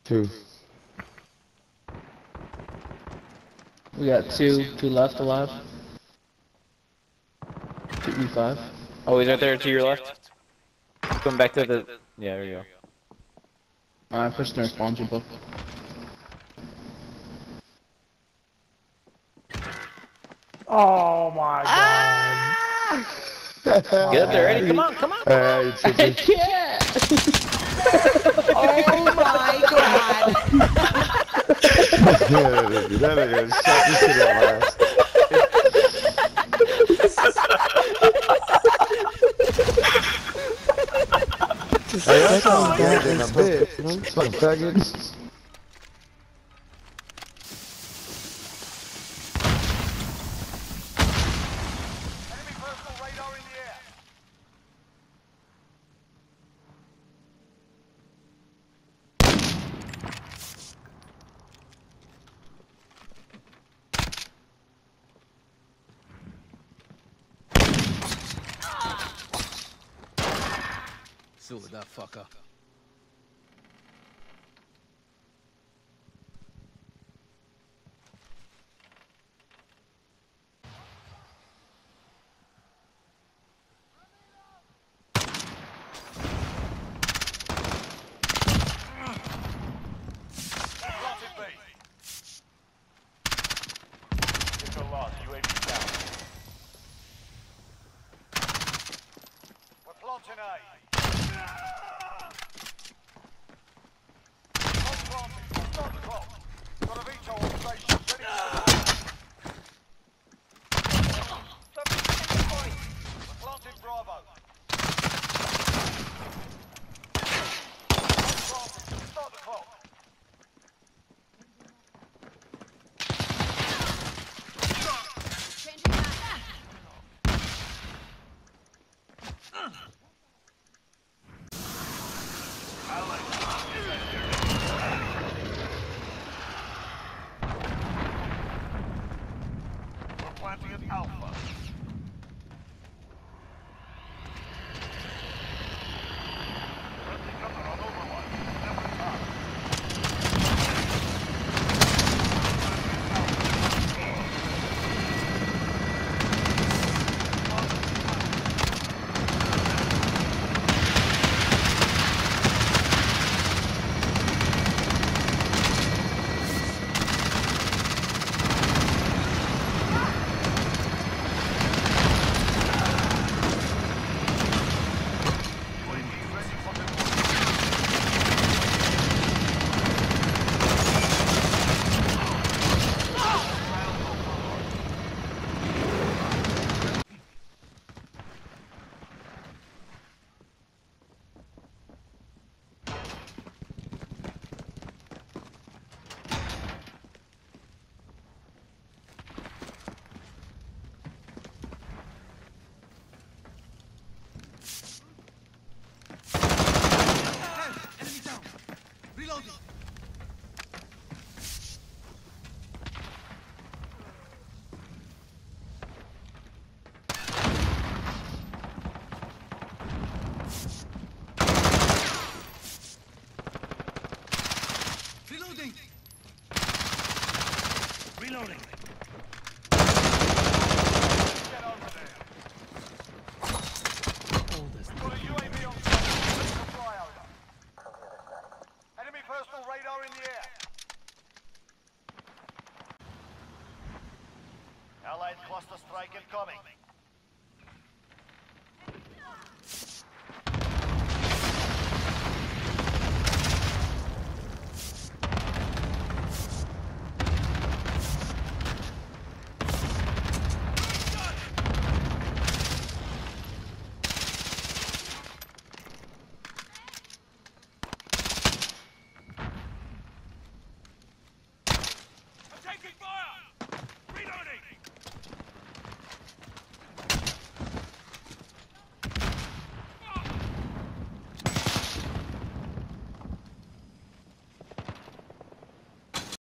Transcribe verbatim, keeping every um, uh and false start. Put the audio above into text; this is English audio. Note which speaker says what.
Speaker 1: Two.
Speaker 2: We got two, two left alive. two v five.
Speaker 3: Oh, he's right there to your left. Come back to the. Yeah, there you go.
Speaker 2: Alright, push their spawn people.
Speaker 4: Oh my god.
Speaker 3: Get up there, Eddie. Come on, come on.
Speaker 1: Alright, it's a
Speaker 2: I
Speaker 1: big...
Speaker 2: can't!
Speaker 5: Oh my god!
Speaker 1: That nigga shot this shit at last. Hey, that sounds bad in a bit. Fuck faggots.
Speaker 6: Enemy personal radar in the air.
Speaker 7: Still with that fucker.
Speaker 6: Planted B. It's a loss. U A V down. We're planting A. Not planting. Start the clock. Got a veto on station. Ready to go. We're planting Bravo. Not planting. Start the clock. We're planting at Alpha. Friendly gunner on Overwatch. Never time. U A V ready for deployment.
Speaker 7: Enemy down. Reloading. Reloading. Reloading.
Speaker 6: Get over there. Got a U A V on station. Ready for flyover. Enemy personal radar in the air. Allied cluster strike incoming.